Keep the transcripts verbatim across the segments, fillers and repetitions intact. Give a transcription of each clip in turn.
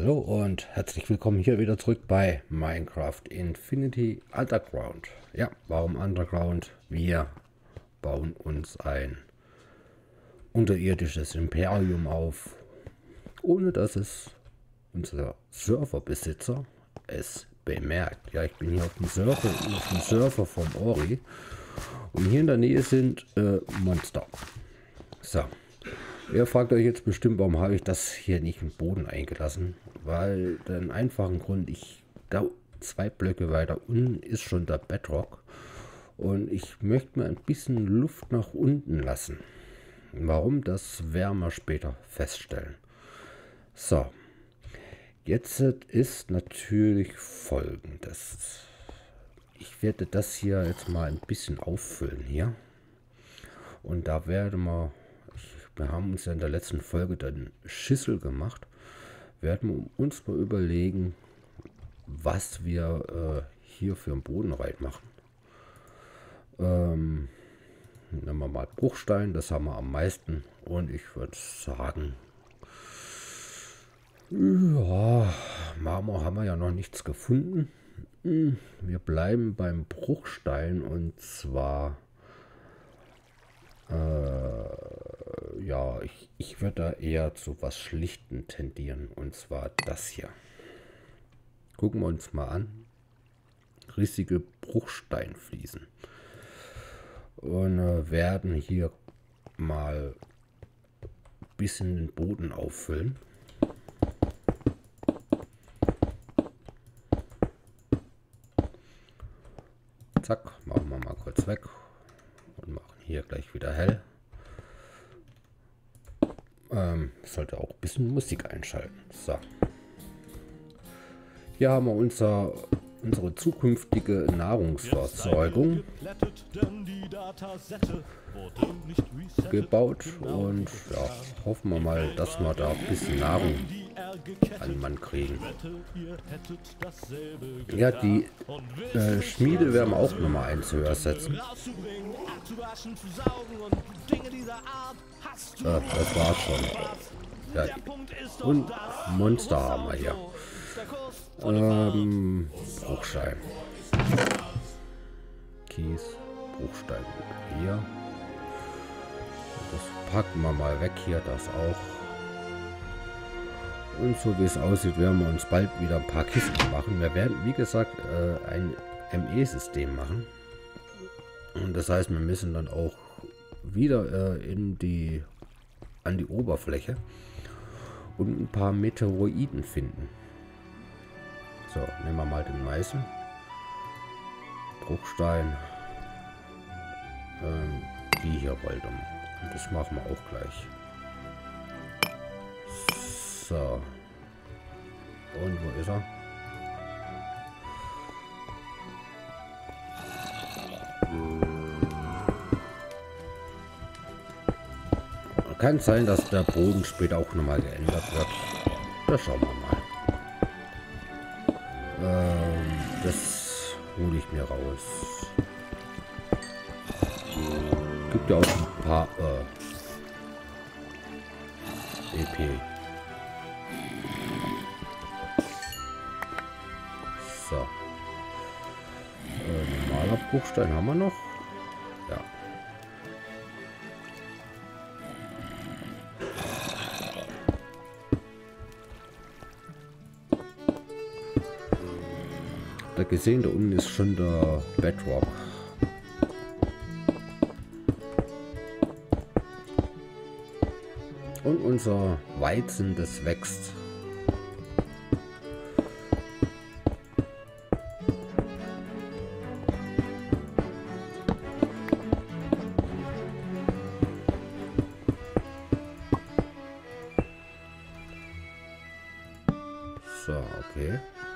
Hallo und herzlich willkommen hier wieder zurück bei Minecraft Infinity Underground. Ja, warum Underground? Wir bauen uns ein unterirdisches Imperium auf, ohne dass es unser Serverbesitzer es bemerkt. Ja, ich bin hier auf dem Server, auf dem Server vom Ori und hier in der Nähe sind äh, Monster. So. Ihr fragt euch jetzt bestimmt, warum habe ich das hier nicht im Boden eingelassen? Weil den einfachen Grund, ich da zwei Blöcke weiter unten ist schon der Bedrock und ich möchte mir ein bisschen Luft nach unten lassen. Warum, das werden wir später feststellen. So, jetzt ist natürlich Folgendes. Ich werde das hier jetzt mal ein bisschen auffüllen hier und da werden wir Wir haben uns ja in der letzten Folge dann Schüssel gemacht. Werden wir uns mal überlegen, was wir äh, hier für einen Boden reinmachen. Ähm, nehmen wir mal Bruchstein, das haben wir am meisten. Und ich würde sagen, ja, Marmor haben wir ja noch nichts gefunden. Wir bleiben beim Bruchstein und zwar Äh, ja, ich, ich würde da eher zu was Schlichten tendieren. Und zwar das hier. Gucken wir uns mal an. Riesige Bruchsteinfliesen. Und äh, werden hier mal ein bisschen den Boden auffüllen. Zack, machen wir mal kurz weg. Und machen hier gleich wieder hell. Ähm, sollte auch ein bisschen Musik einschalten. So. Hier haben wir unser, unsere zukünftige Nahrungsversorgung gebaut und ja, hoffen wir mal, dass wir da ein bisschen Nahrung an Mann kriegen. Ja, die äh, Schmiede werden wir auch nochmal eins höher setzen. Äh, das war's schon. Ja, und Monster haben wir hier. Ähm, Bruchstein. Kies, Bruchstein hier. Das packen wir mal weg hier, das auch. Und so wie es aussieht, werden wir uns bald wieder ein paar Kisten machen. Wir werden, wie gesagt, äh, ein M E-System machen. Und das heißt, wir müssen dann auch wieder äh, in die an die Oberfläche und ein paar Meteoroiden finden. So, nehmen wir mal den Meißel. Bruchstein. Ähm, die hier wollte man. Und das machen wir auch gleich. So. Und wo ist er? Kann sein, dass der Boden später auch nochmal geändert wird. Da schauen wir mal. Ähm, das hole ich mir raus. Gibt ja auch ein paar äh, E P. So. Äh, normaler Bruchstein haben wir noch. Ja. Da gesehen, da unten ist schon der Bedrock. Und unser Weizen, das wächst. So, okay.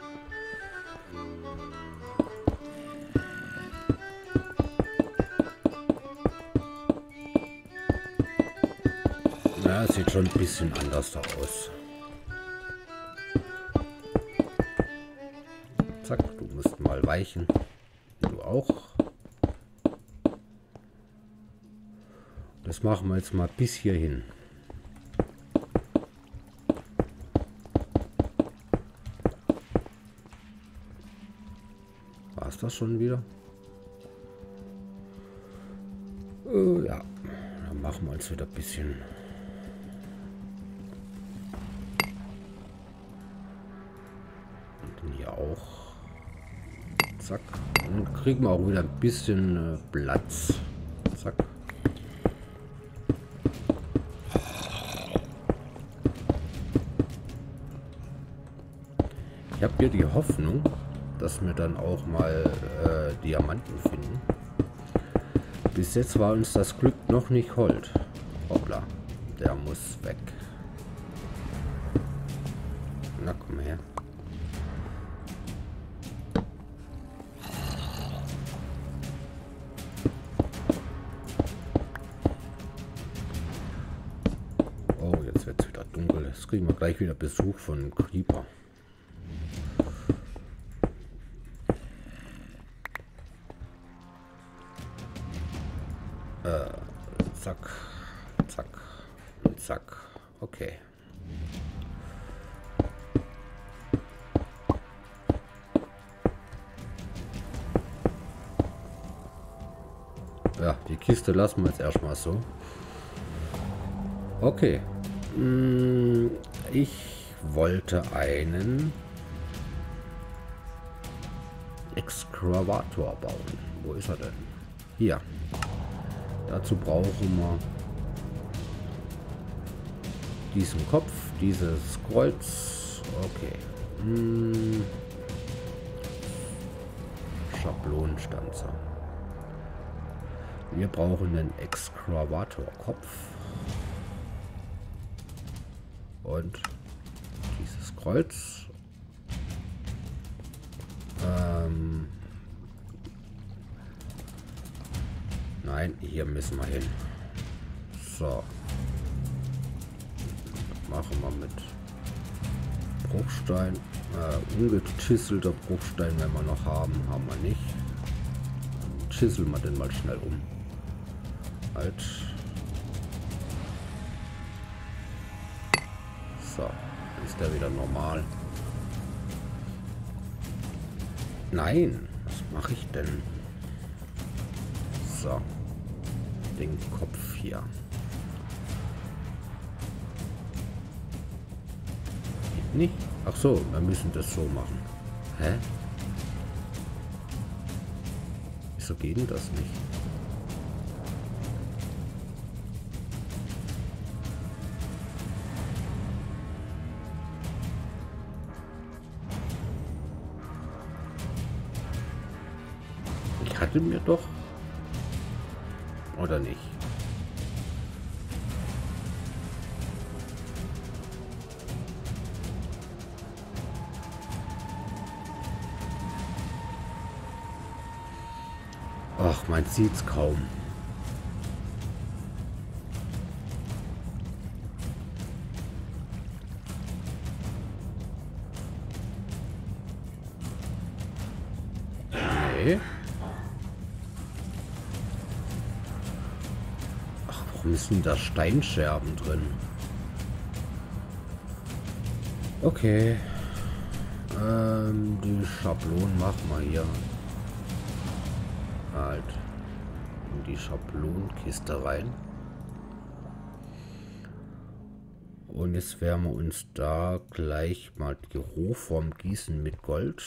Ja, sieht schon ein bisschen anders aus. Zack, du musst mal weichen. Du auch. Das machen wir jetzt mal bis hierhin. das schon wieder? Äh, ja, dann machen wir uns wieder ein bisschen. Und hier auch. Zack. Und dann kriegen wir auch wieder ein bisschen äh, Platz. Zack. Ich habe hier die Hoffnung, dass wir dann auch mal äh, Diamanten finden. Bis jetzt war uns das Glück noch nicht hold. Hoppla, der muss weg. Na komm her. Oh, jetzt wird es wieder dunkel. Jetzt kriegen wir gleich wieder Besuch von Creeper. Äh, zack, zack, und zack. Okay. Ja, die Kiste lassen wir jetzt erstmal so. Okay. Ich wollte einen Excavator bauen. Wo ist er denn? Hier. Dazu brauchen wir diesen Kopf, dieses Kreuz. Okay. Hm. Schablonenstanzer. Wir brauchen einen Excavator-Kopf. Und dieses Kreuz. Ähm Nein, hier müssen wir hin. So. Machen wir mit Bruchstein. Äh, ungechiselter Bruchstein, wenn wir noch haben. Haben wir nicht. Dann chiseln wir den mal schnell um. Halt. So. Ist der wieder normal. Nein. Was mache ich denn? So. Den Kopf hier. Nicht? Ach so, wir müssen das so machen. Hä? Wieso geht denn das nicht? Ich hatte mir doch... Oder nicht? Ach, man sieht's kaum. Nee. Ach, warum sind da Steinscherben drin? Okay. Ähm, die Schablonen machen wir hier. Halt in die Schablonenkiste rein. Und jetzt werden wir uns da gleich mal die Rohform gießen mit Gold.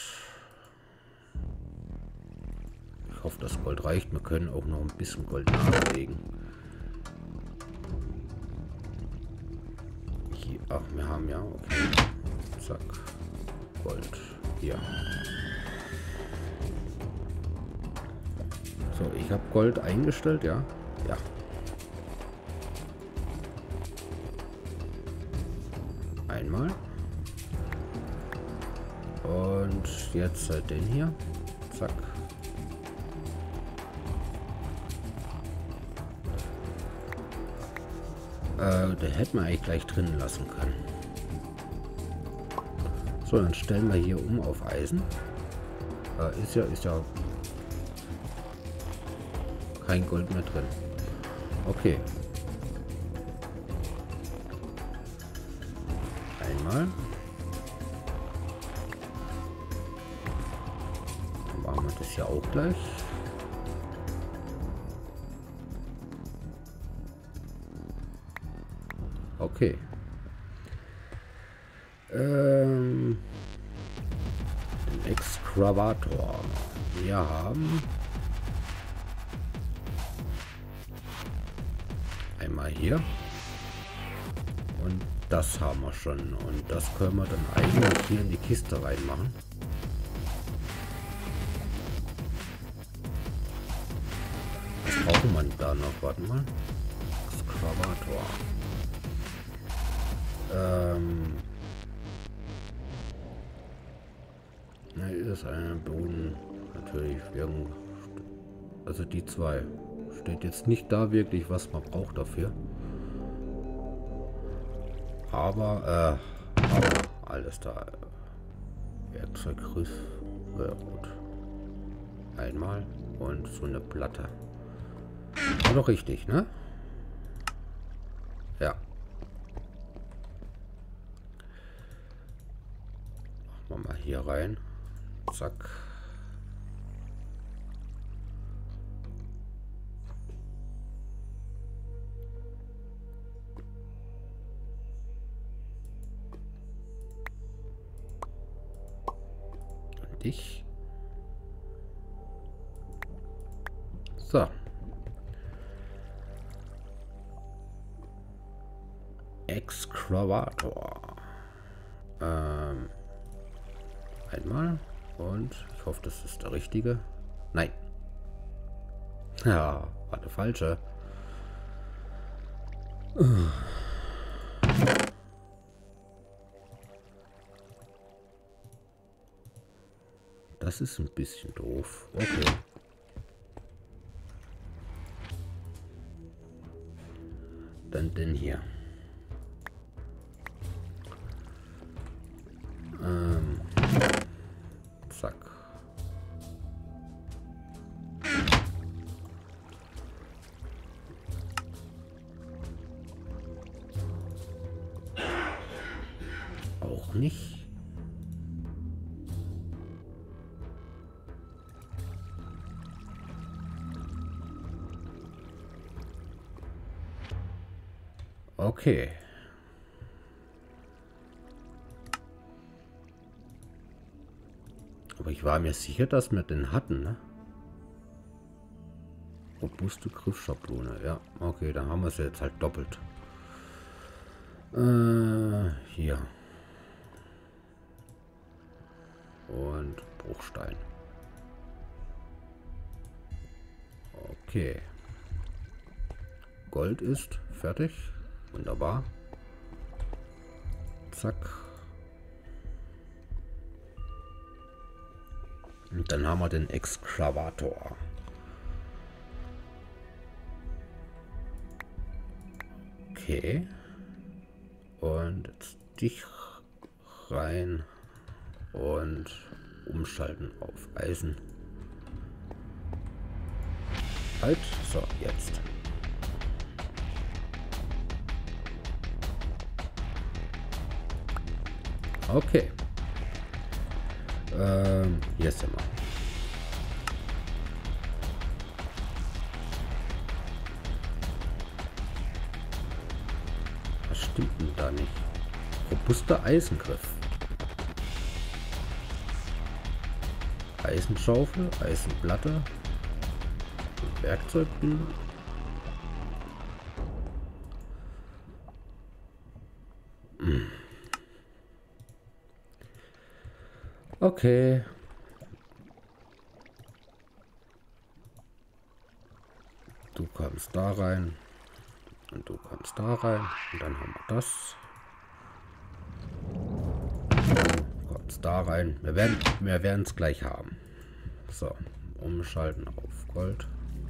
Ich hoffe, das Gold reicht. Wir können auch noch ein bisschen Gold nachlegen. Hier, ach, wir haben ja, okay. Zack. Gold. Hier. So, ich habe Gold eingestellt, ja. Ja. Einmal. Und jetzt halt den hier. Zack. Äh, der hätte man eigentlich gleich drin lassen können. So, dann stellen wir hier um auf Eisen. Äh, ist ja, ist ja kein Gold mehr drin. Okay. Einmal. Dann machen wir das ist ja auch gleich. Okay. Ähm, den Excavator. Wir haben einmal hier. Und das haben wir schon. Und das können wir dann eigentlich hier in die Kiste reinmachen. Was braucht man da noch? Warte mal. Excavator. Ähm. Na, ist ein Boden. Natürlich. Also die zwei. Steht jetzt nicht da wirklich, was man braucht dafür. Aber, äh, aber alles da. Werkzeuggriff. Ja, gut. Einmal. Und so eine Platte. War doch richtig, ne? Ja. Machen wir mal hier rein. Zack. Und dich. So. Excavator. Ähm. Einmal. Und ich hoffe, das ist der richtige. Nein. Ja, war der falsche. Das ist ein bisschen doof. Okay. Dann den hier. Ähm. Zack. Auch nicht. Okay. Aber ich war mir sicher, dass wir den hatten, ne? Robuste Griffschablone. Ja, okay, dann haben wir es jetzt halt doppelt. Äh, hier. Und Bruchstein. Okay. Gold ist fertig. Wunderbar. Zack. Und dann haben wir den Excavator. Okay. Und jetzt dich rein und umschalten auf Eisen. Halt. So, jetzt. Okay. Ähm, hier sind wir. Was stimmt denn da nicht? Robuster Eisengriff. Eisenschaufel, Eisenplatte. Werkzeugbündel. Hm. Okay. Du kommst da rein. Und du kommst da rein. Und dann haben wir das. Du kommst da rein. Wir werden wir werden es gleich haben. So. Umschalten auf Gold.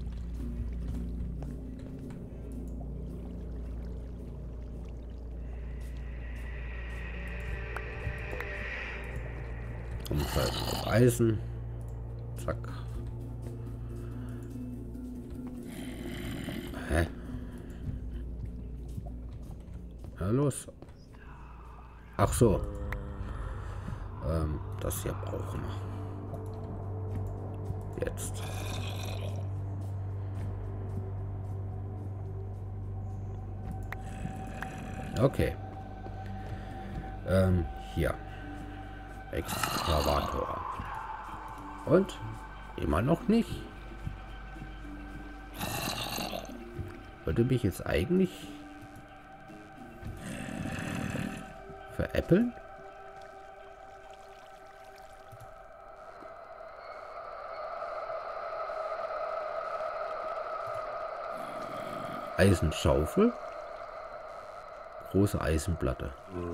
Umschalten auf Eisen. Zack. Hä? Ja, los. Ach so. Ähm, das hier brauchen wir. Jetzt. Okay. Ähm, hier. Exkavator. Und? Immer noch nicht. Wollte mich jetzt eigentlich veräppeln? Eisenschaufel. Große Eisenplatte.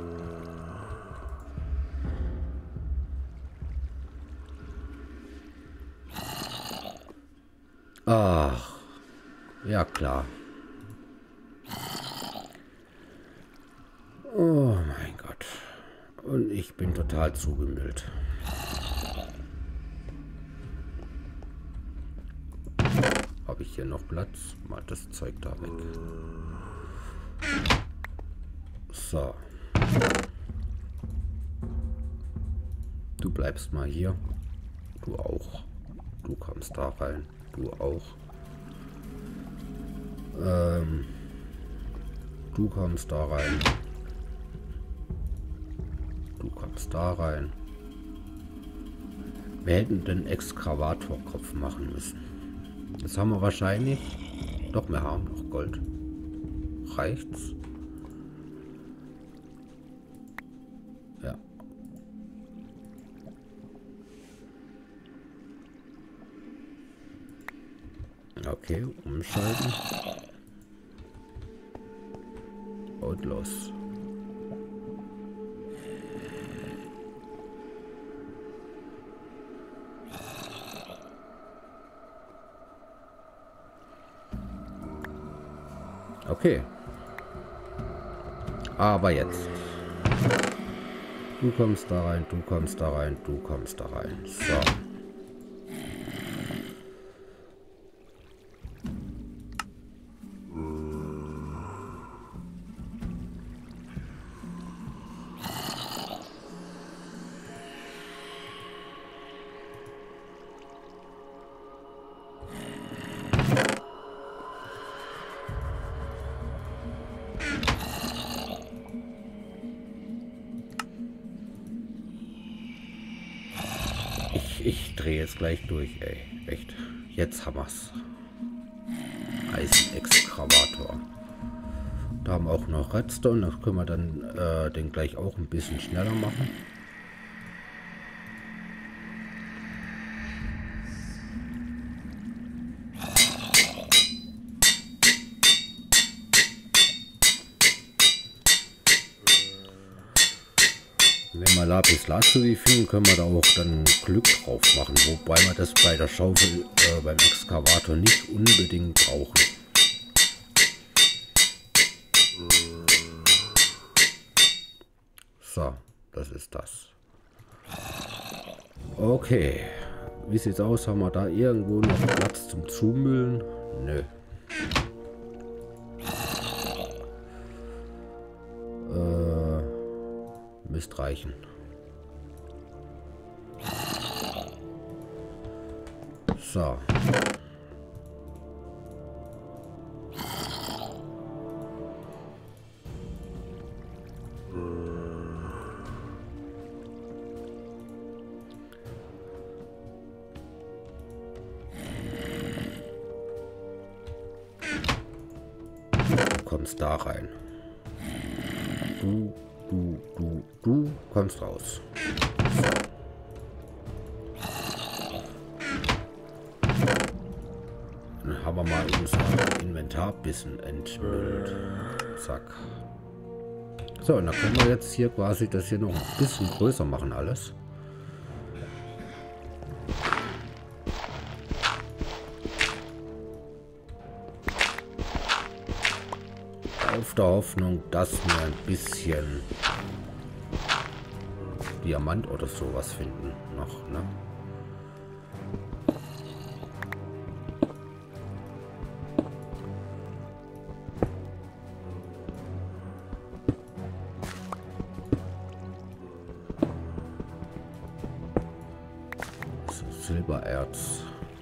Ach, ja klar. Oh mein Gott. Und ich bin total zugemüllt. Habe ich hier noch Platz? Mal das Zeug da weg. So. Du bleibst mal hier. Du auch. Du kommst da rein. Du auch. Ähm, du kommst da rein. Du kommst da rein. Wir hätten den Exkavatorkopf machen müssen. Das haben wir wahrscheinlich. Doch, wir haben noch Gold. Reicht's? Ja. Okay, umschalten. Und los. Okay. Aber jetzt. Du kommst da rein, du kommst da rein, du kommst da rein. So. Ich, ich drehe jetzt gleich durch, ey. Echt. Jetzt haben wir's. Eisenexkavator. Da haben wir auch noch Redstone. Das können wir dann äh, den gleich auch ein bisschen schneller machen. Wenn wir Lapis Lazuli finden, können wir da auch dann Glück drauf machen. Wobei wir das bei der Schaufel, äh, beim Exkavator nicht unbedingt brauchen. So, das ist das. Okay. Wie sieht's aus? Haben wir da irgendwo noch Platz zum Zumüllen? Nö. Äh, müsste reichen. So. Du kommst da rein. Du, du, du, du kommst raus. So. Dann haben wir mal unser Inventar ein bisschen entmüllt. Zack. So, und dann können wir jetzt hier quasi das hier noch ein bisschen größer machen alles. Auf der Hoffnung, dass wir ein bisschen Diamant oder sowas finden noch, ne? Silbererz.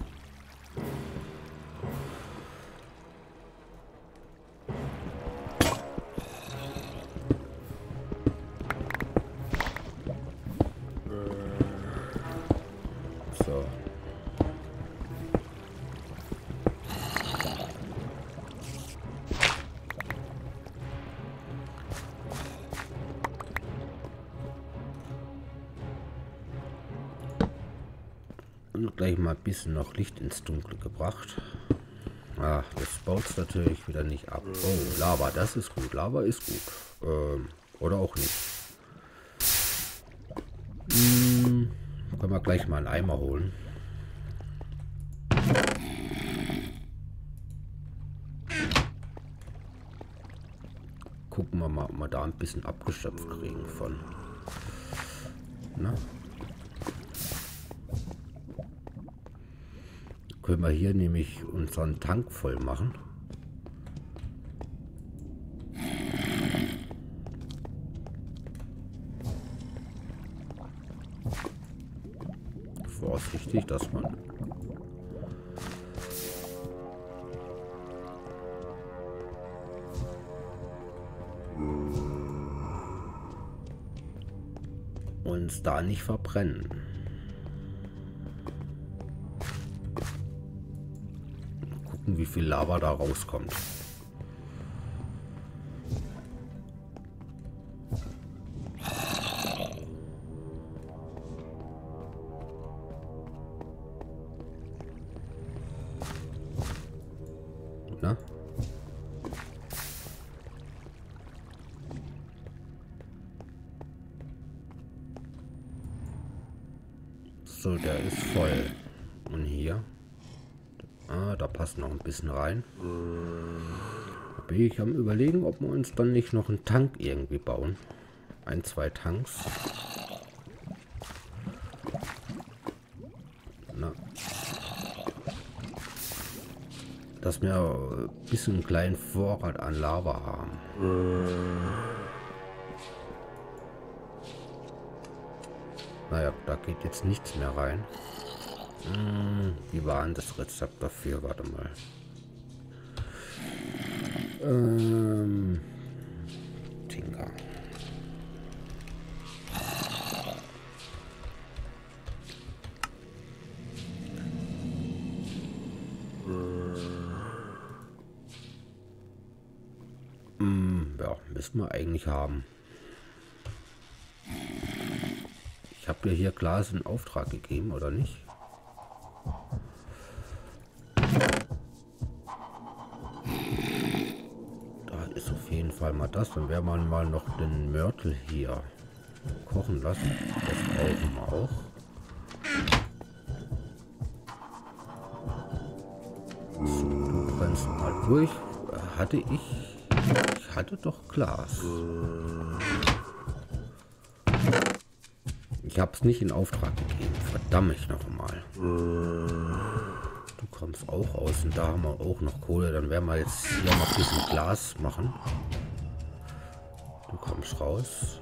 Und gleich mal ein bisschen noch Licht ins Dunkle gebracht. Ah, das baut es natürlich wieder nicht ab. Oh, Lava, das ist gut. Lava ist gut. Ähm, oder auch nicht. Hm, können wir gleich mal einen Eimer holen. Gucken wir mal, ob wir da ein bisschen abgeschöpft kriegen von. Na? Können wir hier nämlich unseren Tank voll machen. Vorsichtig, dass man uns da nicht verbrennen. Gucken, wie viel Lava da rauskommt. Na? So, der ist voll. Und hier? Ah, da passt noch ein bisschen rein. Da bin ich am Überlegen, ob wir uns dann nicht noch einen Tank irgendwie bauen. Ein, zwei Tanks. Na. Dass wir ein bisschen einen kleinen Vorrat an Lava haben. Naja, da geht jetzt nichts mehr rein. Hm, wie war denn das Rezept dafür? Warte mal. Ähm, Tinker. Hm, ja, müssen wir eigentlich haben. Ich habe dir hier Glas in Auftrag gegeben, oder nicht? Da ist auf jeden Fall mal das. Dann werden wir mal noch den Mörtel hier kochen lassen. Das brauchen wir auch. So, du brennst mal durch. Hatte ich... Ich hatte doch Glas. Ich habe es nicht in Auftrag gegeben. Verdammt ich noch mal. Du kommst auch aus und da haben wir auch noch Kohle. Dann werden wir jetzt hier noch ein bisschen Glas machen. Du kommst raus.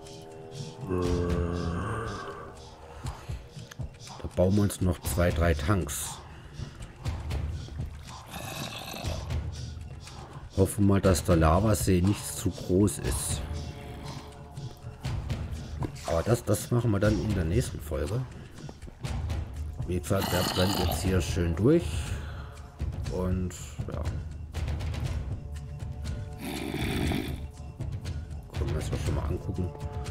Da bauen wir uns noch zwei, drei Tanks. Hoffen mal, dass der Lavasee nicht zu groß ist. Aber das, das machen wir dann in der nächsten Folge. Wie gesagt, der brennt jetzt hier schön durch. Und ja. Können wir uns das schon mal angucken.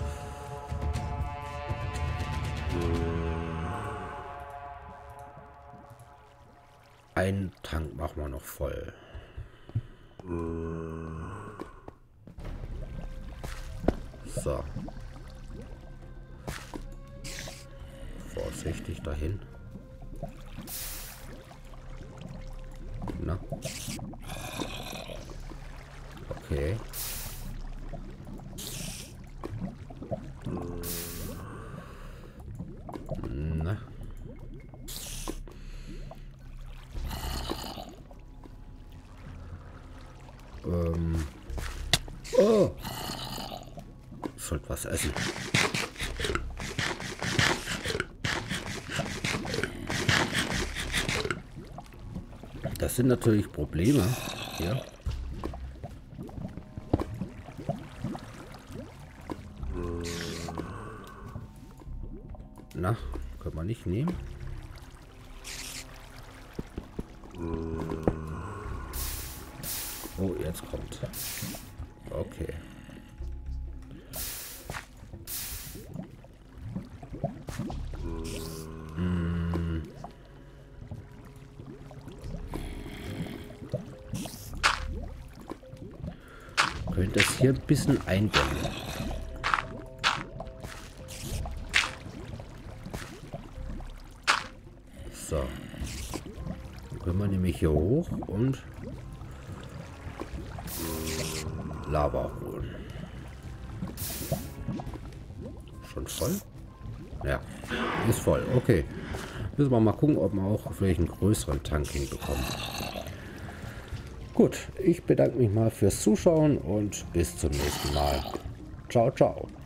Einen Tank machen wir noch voll. So. Vorsichtig dahin. Na. Okay. Na. Ähm. Oh. Ich sollte was essen. Das sind natürlich Probleme hier. Na, können wir nicht nehmen. Oh, jetzt kommt. Okay. Hm. das hier ein bisschen eindämmen. So. Dann können wir nämlich hier hoch und Lava holen. Schon voll? Ja, ist voll. Okay. Müssen wir mal gucken, ob wir auch vielleicht einen größeren Tank hinbekommen. Gut, ich bedanke mich mal fürs Zuschauen und bis zum nächsten Mal. Ciao, ciao.